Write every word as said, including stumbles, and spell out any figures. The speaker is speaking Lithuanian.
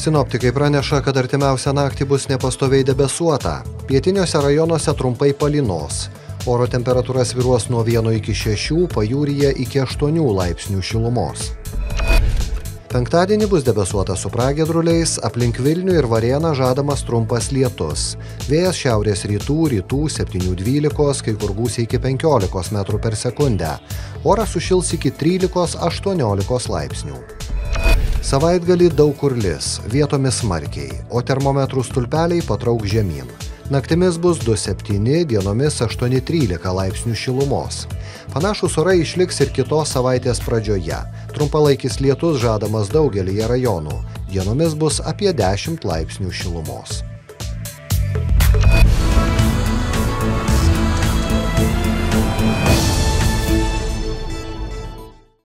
Sinoptikai praneša, kad artimiausią naktį bus nepastoviai debesuota. Pietiniuose rajonuose trumpai palynos. Oro temperatūra svyruos nuo vieno iki šešių, pajūryje iki aštuonių laipsnių šilumos. Penktadienį bus debesuota su pragiedruliais, aplink Vilnių ir Varėną žadamas trumpas lietus. Vėjas šiaurės rytų, rytų septynių dvylikos, kai kur gūsiai iki penkiolikos metrų per sekundę. Oras sušils iki trylikos aštuoniolikos laipsnių. Savaitgalį daug kur lis, vietomis smarkiai, o termometrų stulpeliai patrauk žemyn. Naktimis bus du septyni, dienomis aštuoni trylika laipsnių šilumos. Panašūs orai išliks ir kitos savaitės pradžioje. Trumpalaikis lietus žadamas daugelyje rajonų. Dienomis bus apie dešimt laipsnių šilumos.